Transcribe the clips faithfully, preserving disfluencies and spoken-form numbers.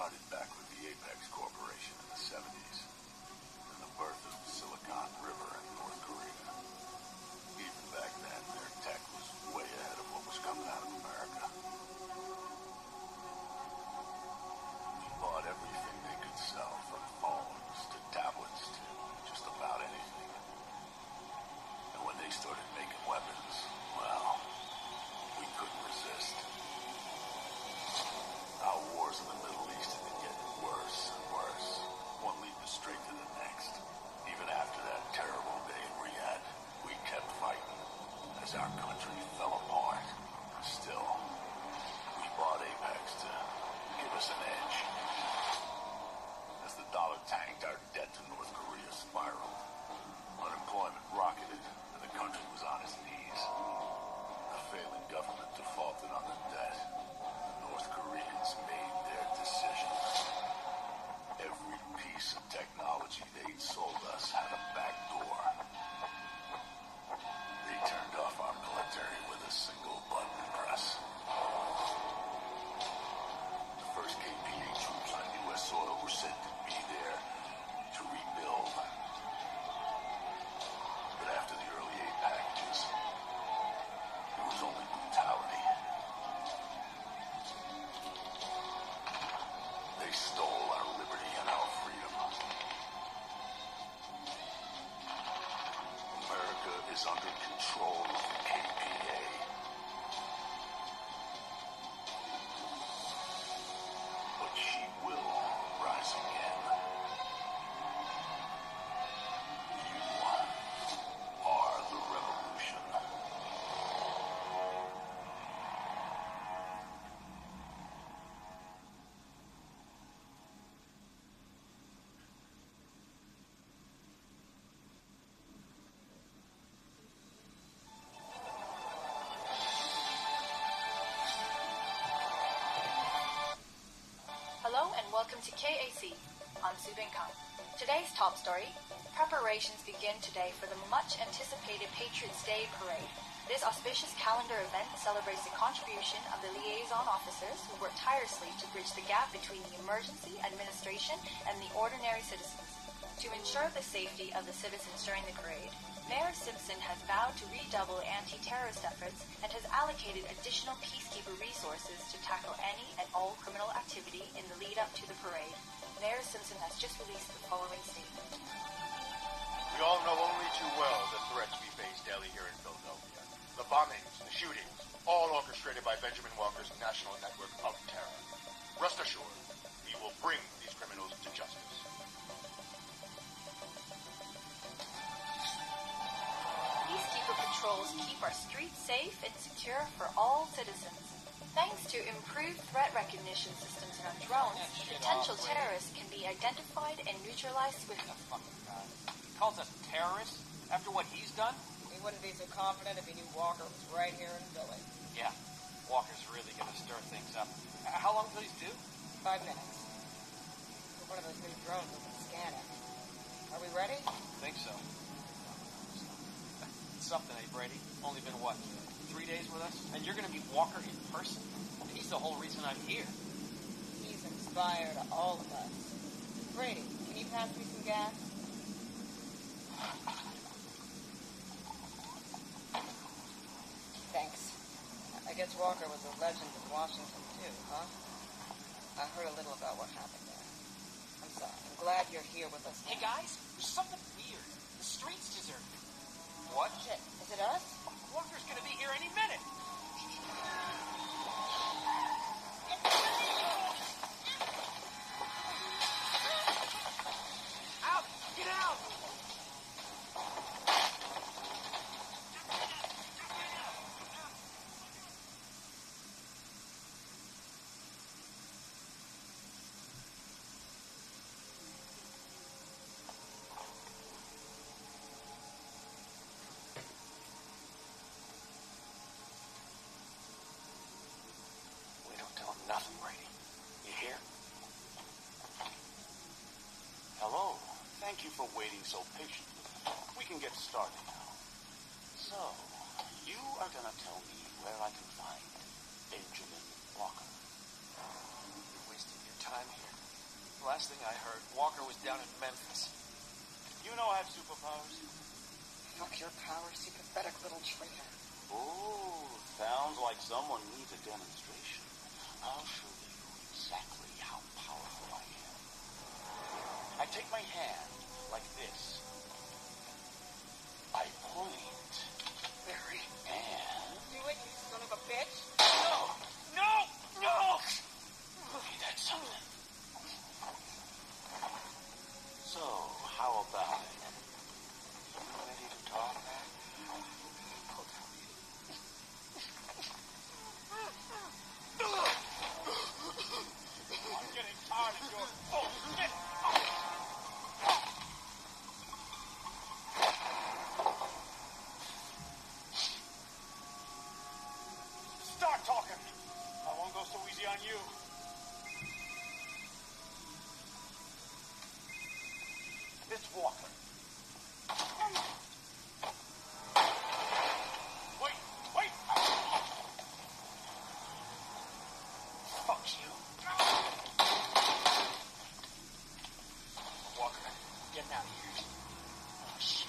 started back with the Apex Corporation in the seventies, and the birth of Silicon River in North Korea. Even back then, their tech was way ahead of what was coming out of America. We bought everything they could sell, from phones to tablets to just about anything. And when they started making weapons, well, we couldn't resist. Our wars in the Middle East had been getting worse and worse. One lead was straight to the next. Even after that terrible day in Riyadh, we kept fighting as our country fell apart. Still, we bought Apex to give us an edge. As the dollar tanked, our debt to North Korea spiraled. Unemployment rocketed, and the country was on its knees. The failing government defaulted on the debt. The North Koreans made their decision. Every piece of technology they'd sold us had a back door. They turned off our military with a single button press. The first K P A troops on U S soil were sent to be there to rebuild. But after the early aid packages, it was only brutality. They stole our liberty and our freedom. America is under control of the K P A. But she will rise again. You are the revolution. Hello and welcome to K A C. I'm Subin Khan. Today's top story: preparations begin today for the much-anticipated Patriots' Day parade. This auspicious calendar event celebrates the contribution of the liaison officers who work tirelessly to bridge the gap between the emergency administration and the ordinary citizens. To ensure the safety of the citizens during the parade, Mayor Simpson has vowed to redouble anti-terrorist efforts and has allocated additional peacekeeper resources to tackle any and all criminal activity in the lead-up to the parade. Mayor Simpson has just released the following statement. We all know only too well the threats we face daily here in Philadelphia. The bombings, the shootings, all orchestrated by Benjamin Walker's national network of terror. Rest assured, we will bring these criminals to justice. Peacekeeper patrols keep our streets safe and secure for all citizens. Thanks to improved threat recognition systems and on drones, potential terrorists can be identified and neutralized swiftly. He calls us terrorists after what he's done? He wouldn't be so confident if he knew Walker was right here in Philly. Yeah, Walker's really going to stir things up. Uh, How long till he's due? Five minutes. One of those new drones we can scan it. Are we ready? Think so. Something, eh, Brady? Only been, what, three days with us? And you're going to meet Walker in person? He's the whole reason I'm here. He's inspired all of us. Brady, can you pass me some gas? Thanks. I guess Walker was a legend in Washington, too, huh? I heard a little about what happened there. I'm sorry. I'm glad you're here with us. Hey, guys, there's something weird. The street's deserted. What? Shit, is it us? Walker's going to be here any minute. Out! Get out! Nothing, Brady. You hear? Hello. Thank you for waiting so patiently. We can get started now. So, you are gonna tell me where I can find Benjamin Walker. You're wasting your time here. Last thing I heard, Walker was down in Memphis. You know I have superpowers. Fuck your powers, you pathetic little traitor. Oh, sounds like someone needs a demonstration. I'll show you exactly how powerful I am. I take my hand like this. I point. Barry. And... Do it, you son of a bitch. No! No! No! Hey, that's something. So, how about it? You ready to talk? I'm getting tired of your bullshit. Start talking. I won't go so easy on you. It's Walker. Wait, wait! Fuck you. Walker, getting out of here. Oh, shit.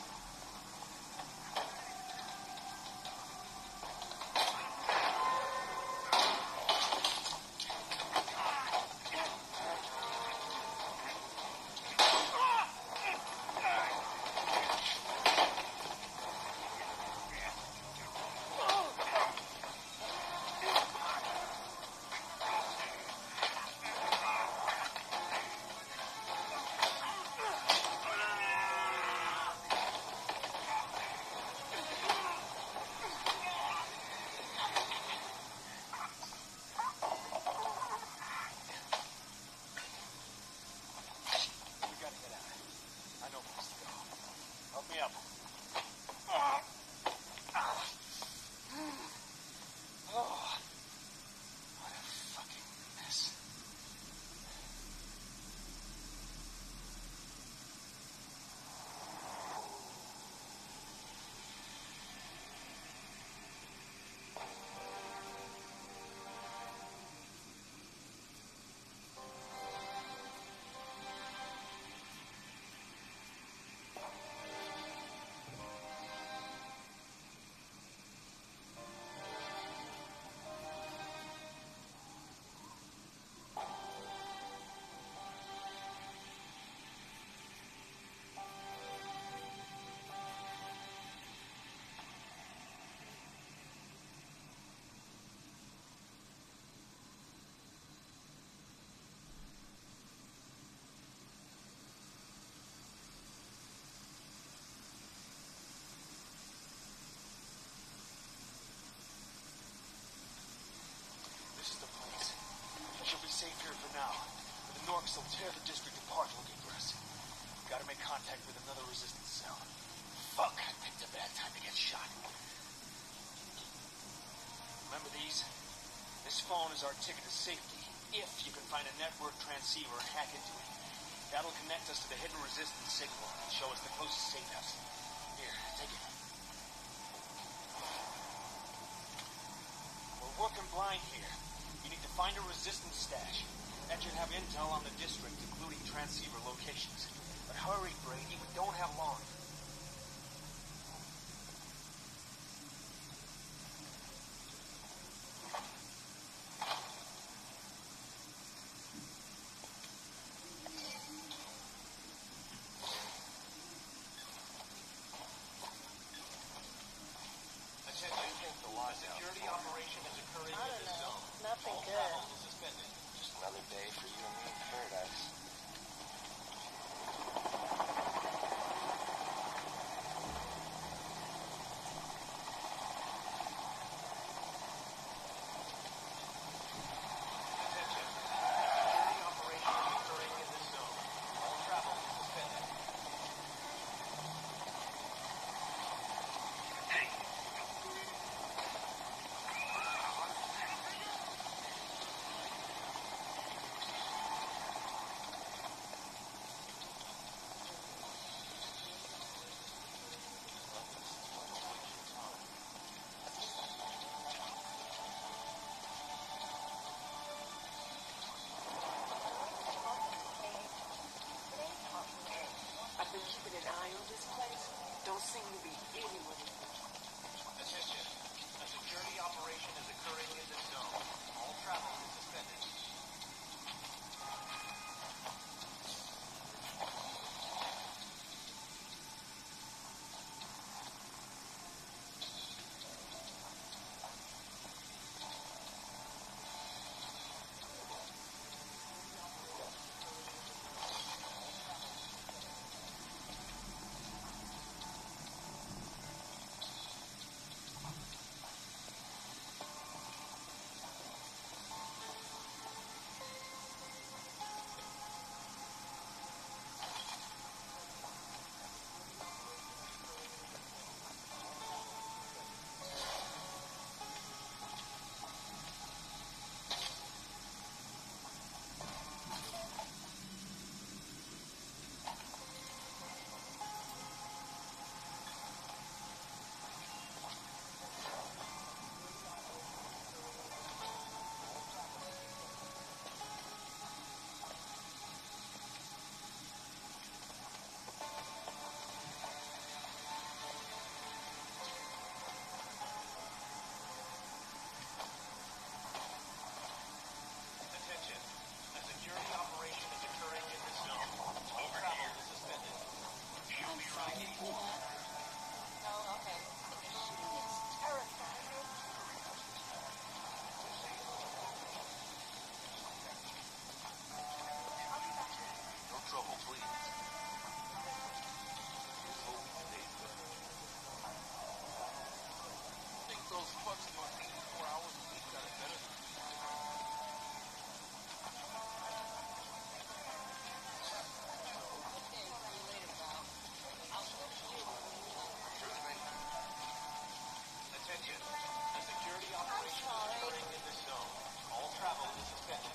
Safe here for now. But the Norks will tear the district apart looking for us. Gotta make contact with another resistance cell. Fuck, I picked a bad time to get shot. Remember these? This phone is our ticket to safety, if you can find a network transceiver and hack into it. That'll connect us to the hidden resistance signal and show us the closest safe house. Here, take it. We're working blind here. You need to find a resistance stash. That should have intel on the district, including transceiver locations. But hurry, Brady, we don't have long. Security operation is occurring I in don't this know. zone. Nothing All good. travel is suspended. Just another day for you and me in paradise. Attention. Security operation is occurring in this zone. All travel is suspended. don't seem to be anywhere. Attention. A security operation is occurring in this zone. All travel is suspended. Attention. A security operation is occurring in this zone. All travel is suspended. I'm sorry. Oh, okay. It's terrifying. No trouble, please. Think those fucks doing eighty-four hours a week got it better than Okay, see you later, pal. I'll still see you. Attention. A security operation is occurring in this zone. All travel is suspended.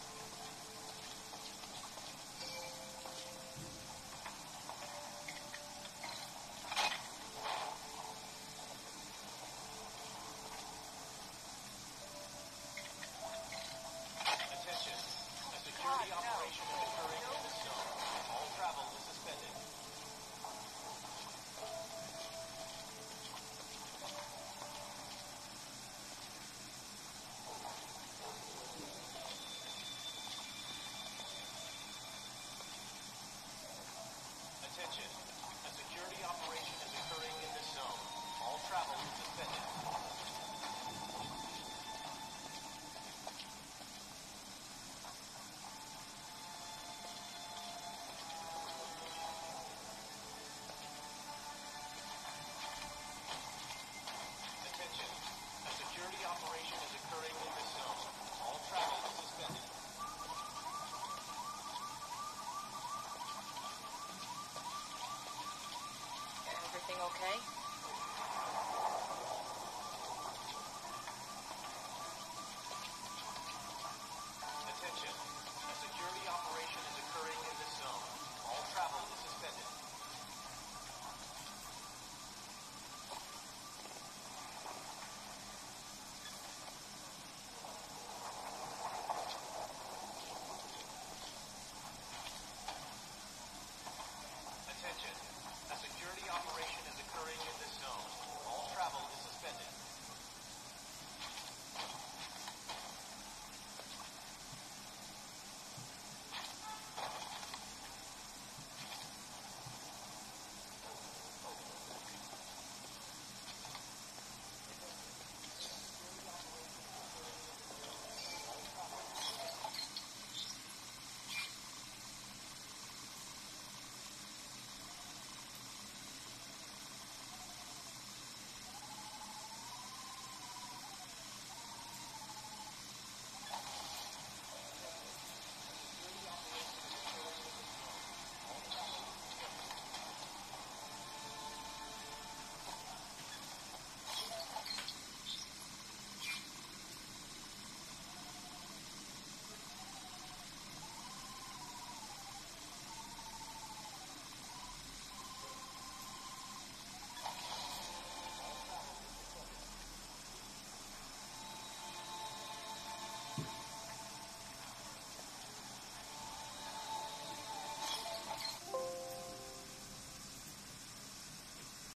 Attention. A security operation is occurring in this zone. All travel is suspended. Attention. A security operation is occurring in this zone. All travel is suspended. Attention. A security operation is occurring in this zone. All travel is suspended. Everything okay?